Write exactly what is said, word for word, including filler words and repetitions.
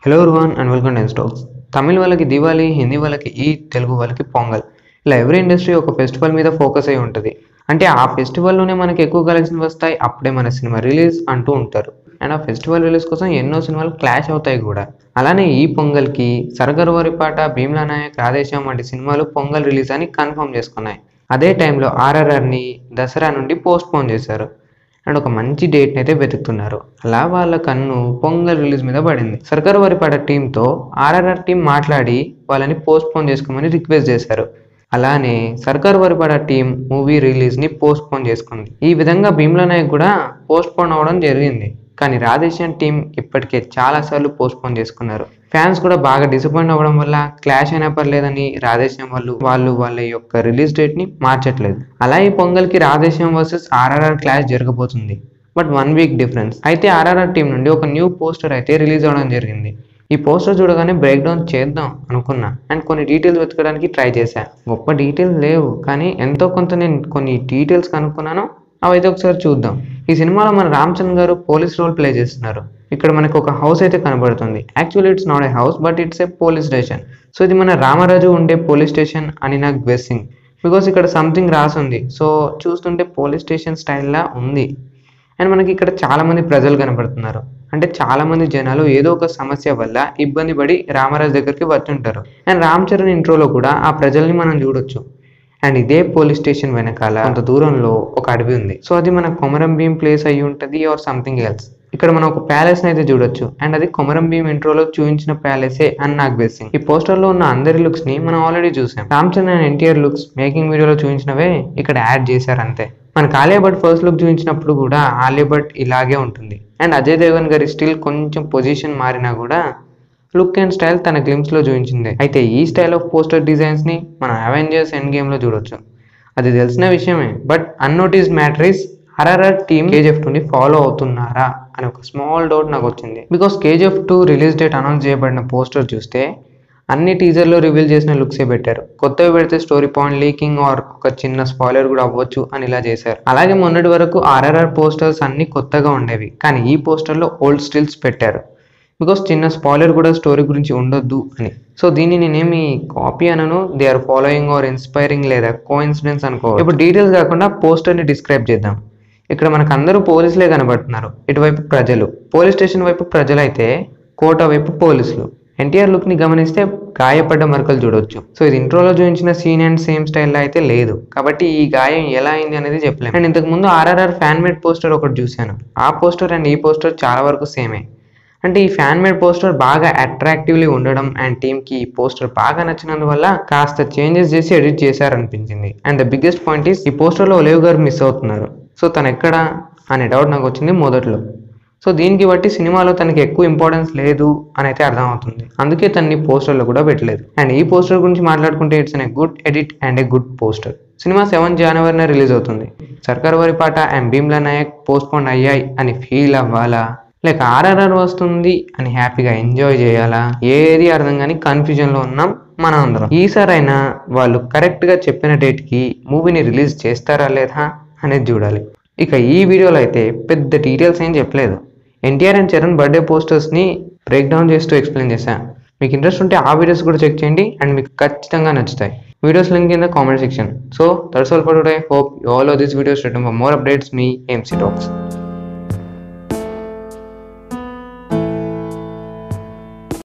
Hello everyone and welcome to stocks. Tamil వాళ్ళకి దివాళీ, హిందీ వాళ్ళకి ఈద్, తెలుగు వాళ్ళకి పొంగల్. ఇలా ఎవ్రీ ఇండస్ట్రీ ఒక ఫెస్టివల్ మీద ఫోకస్ అయి ఉంటుంది. అంటే ఆ ఫెస్టివల్లోనే మనకి ఎక్కువ కలెక్షన్ వస్తాయి, అప్పుడే మన సినిమా రిలీజ్ అంటూ ఉంటారు. అండ్ ఆ ఫెస్టివల్ రిలీజ్ కోసం ఎన్నో సినిమాలు క్లాష్ అవుతాయి కూడా. అలానే ఈ పొంగల్కి సర్కారు వారి పాట, భీమ్లా నాయక్, రాధేశ్యామ్ వంటి సినిమాలు పొంగల్ రిలీజ్ అని కన్ఫర్మ్ చేసుకున్నాయి. అదే టైంలో ఆర్ఆర్ఆర్ని దసరా నుండి పోస్ట్ పోన్ చేశారు అండ్ ఒక మంచి డేట్ని అయితే వెతుకుతున్నారు. అలా వాళ్ళ కన్ను పొంగల్ రిలీజ్ మీద పడింది. సర్కారు వారి పాట టీంతో ఆర్ఆర్ఆర్ టీం మాట్లాడి వాళ్ళని పోస్ట్ పోన్ చేసుకోమని రిక్వెస్ట్ చేశారు. అలానే సర్కారు వారి పాట టీం మూవీ రిలీజ్ని పోస్ట్ పోన్ చేసుకుంది. ఈ విధంగా భీమ్లా నాయక్ కూడా పోస్ట్ పోన్ అవ్వడం జరిగింది. కానీ రాధేశ్యామ్ టీం ఇప్పటికే చాలాసార్లు పోస్ట్ పోన్ చేసుకున్నారు. ఫ్యాన్స్ కూడా బాగా డిసప్పాయింట్ అవ్వడం వల్ల క్లాష్ అయినా పర్లేదని రాధేశ్యామ్ వాళ్ళు వాళ్ళు వాళ్ళ యొక్క రిలీజ్ డేట్ ని మార్చట్లేదు. అలా ఈ పొంగల్కి రాధేశ్యామ్ వర్సెస్ ఆర్ఆర్ఆర్ క్లాష్ జరగబోతుంది. But one week difference. అయితే ఆర్ఆర్ఆర్ టీం నుండి ఒక న్యూ పోస్టర్ అయితే రిలీజ్ అవ్వడం జరిగింది. ఈ పోస్టర్ చూడగానే బ్రేక్ డౌన్ చేద్దాం అనుకున్నా అండ్ కొన్ని డీటెయిల్స్ వెతకడానికి ట్రై చేశా. గొప్ప డీటెయిల్స్ లేవు, కానీ ఎంతో కొంత నేను కొన్ని డీటెయిల్స్ కనుక్కున్నాను. అవైతే ఒకసారి చూద్దాం. ఈ సినిమాలో మన రామ్ చరణ్ గారు పోలీస్ రోల్ ప్లే చేస్తున్నారు. ఇక్కడ మనకు ఒక హౌస్ అయితే కనబడుతుంది. Actually it's not a house, but it's a police station. So ఇది మన రామరాజు ఉండే పోలీస్ స్టేషన్ అని నాకు గెస్సింగ్, బికాస్ ఇక్కడ సంథింగ్ రాసుంది. సో చూస్తుంటే పోలీస్ స్టేషన్ స్టైల్లా ఉంది. అండ్ మనకి ఇక్కడ చాలా మంది ప్రజలు కనబడుతున్నారు. అంటే చాలా మంది జనాలు ఏదో ఒక సమస్య వల్ల ఇబ్బంది పడి రామరాజు దగ్గరికి వచ్చుంటారు. అండ్ రామ్ చరణ్ ఇంట్రోలో కూడా ఆ ప్రజల్ని మనం చూడొచ్చు. అండ్ ఇదే పోలీస్ స్టేషన్ వెనకాల కొంత దూరంలో ఒక అడవి ఉంది. సో అది మన కొమరం భీం ప్లేస్ అయ్యి ఉంటుంది ఆర్ సంథింగ్ ఎల్స్. ఇక్కడ మనం ఒక ప్యాలెస్ అయితే చూడొచ్చు. అండ్ అది కొమరం భీం ఇంట్రోలో చూపించిన ప్యాలెసే అని నాకు బెస్సింగ్. ఈ పోస్టర్ లో ఉన్న అందరి లుక్స్ ని మనం ఆల్రెడీ చూసాం. Ram Charan and NTR looks making వీడియోలో చూపించినవే ఇక్కడ యాడ్ చేశారు అంతే. మనకు ఆలియా భట్ ఫస్ట్ లుక్ చూపించినప్పుడు కూడా ఆలియా భట్ ఇలాగే ఉంటుంది. అండ్ అజయ్ దేవగన్ గారి స్టిల్ కొంచెం పొజిషన్ మారినా కూడా లుక్ అండ్ స్టైల్ తన గ్లిమ్స్ లో చూపించింది. అయితే ఈ స్టైల్ ఆఫ్ పోస్టర్ డిజైన్స్ ని మనం అవెంజర్స్ ఎండ్ గేమ్ లో చూడొచ్చు. అది తెలిసిన విషయమే. But unnoticed matter is RRR team KGF two ని ఫాలో అవుతున్నారా అని ఒక స్మాల్ డౌట్ నాకు వచ్చింది. Because KGF two release date announce చేయబడిన పోస్టర్ చూస్తే అన్ని టీజర్లో రివీల్ చేసిన లుక్సే పెట్టారు. కొత్తవి పెడితే స్టోరీ పాయింట్ లీకింగ్ ఆర్ ఒక చిన్న స్పాయిలర్ కూడా అవ్వచ్చు అని ఇలా చేశారు. అలాగే మొన్నటి వరకు ఆర్ఆర్ఆర్ పోస్టర్స్ అన్ని కొత్తగా ఉండేవి, కానీ ఈ పోస్టర్లో ఓల్డ్ స్టిల్స్ పెట్టారు. బికాస్ చిన్న స్పాయిలర్ కూడా స్టోరీ గురించి ఉండొద్దు అని. సో దీన్ని నేనేమి కాపీ అనను, they are following or inspiring లేదా కో ఇన్సిడెన్స్ అనుకో. ఇప్పుడు డీటెయిల్స్ కాకుండా పోస్టర్ని డిస్క్రైబ్ చేద్దాం. ఇక్కడ మనకు అందరూ పోలీసులే కనబడుతున్నారు. ఇటువైపు ప్రజలు, పోలీస్ స్టేషన్ వైపు ప్రజలు అయితే కోట వైపు పోలీసులు. ఎన్టీఆర్ లుక్ ని గమనిస్తే గాయపడ్డ మరకలు చూడొచ్చు. సో ఇది ఇంట్రోలో చూపించిన సీన్ అండ్ సేమ్ స్టైల్లో అయితే లేదు, కాబట్టి ఈ గాయం ఎలా అయింది అనేది చెప్పలేము. అండ్ ఇంతకు ముందు ఆర్ఆర్ఆర్ ఫ్యాన్ మేడ్ పోస్టర్ ఒకటి చూశాను. ఆ పోస్టర్ అండ్ ఈ పోస్టర్ చాలా వరకు సేమే. అంటే ఈ ఫ్యాన్ మేడ్ పోస్టర్ బాగా అట్రాక్టివ్లీ ఉండడం అండ్ టీమ్కి ఈ పోస్టర్ బాగా నచ్చినందువల్ల కాస్త చేంజెస్ చేసి ఎడిట్ చేశారనిపించింది. And the biggest point is ఈ పోస్టర్లో ఒలేవ్ గారు మిస్ అవుతున్నారు. సో తను ఎక్కడ అనే డౌట్ నాకు వచ్చింది మొదట్లో. సో దీనికి బట్టి సినిమాలో తనకి ఎక్కువ ఇంపార్టెన్స్ లేదు అని అయితే అర్థమవుతుంది. అందుకే తనని పోస్టర్లో కూడా పెట్టలేదు. అండ్ ఈ పోస్టర్ గురించి మాట్లాడుకుంటే it's an a good edit and a good poster. సినిమా సెవెన్ జనవరిన రిలీజ్ అవుతుంది. Sarkaru Vaari Paata and Bheemla Nayak postpone అయ్యాయి అని ఫీల్ అవ్వాలా, లేక ఆర్ఆర్ఆర్ వస్తుంది అని హ్యాపీగా ఎంజాయ్ చేయాలా, ఏది అర్థం కానీ కన్ఫ్యూజన్లో ఉన్నాం మనం అందరం. ఈసారైనా వాళ్ళు కరెక్ట్గా చెప్పిన డేట్కి మూవీని రిలీజ్ చేస్తారా లేదా అనేది చూడాలి. ఇక ఈ వీడియోలో అయితే పెద్ద డీటెయిల్స్ ఏం చెప్పలేదు. ఎన్టీఆర్ అండ్ చరణ్ బర్త్డే పోస్టర్స్ని బ్రేక్ డౌన్ చేస్తూ ఎక్స్ప్లెయిన్ చేశాను. మీకు ఇంట్రెస్ట్ ఉంటే ఆ వీడియోస్ కూడా చెక్ చేయండి అండ్ మీకు ఖచ్చితంగా నచ్చుతాయి. Videos link in the comment section. So that's all for today. Hope you all love this videos. Return for more updates. మీ ఎంసీ టాక్స్.